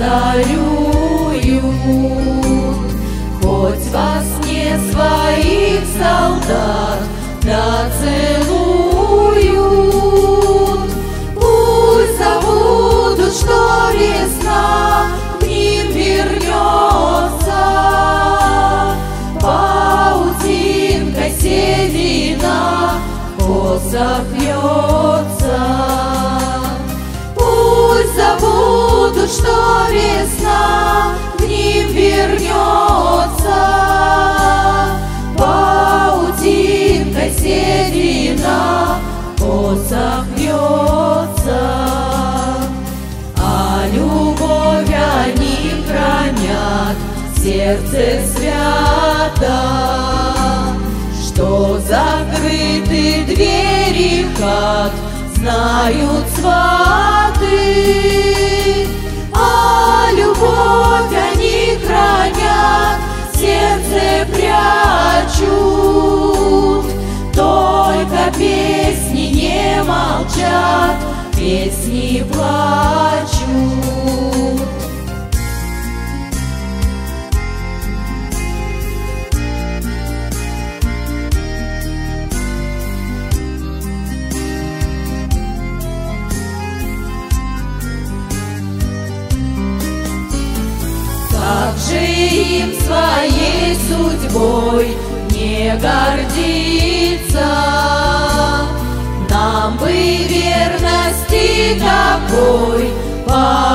озарюют, хоть во сне своих солдат доцелуют. Пусть забудут, что весна к ним вернется, паутинкой седина косах вьется. Пусть забудут, что весна к ним вернется, паутинкой седина косах вьется. А любовь они хранят в сердце свято, что закрыты двери хат знают сваты. А любовь они хранят, в сердце прячут. Только песни не молчат, песни плачут. Как же им своей судьбой не гордиться? Нам бы верности такой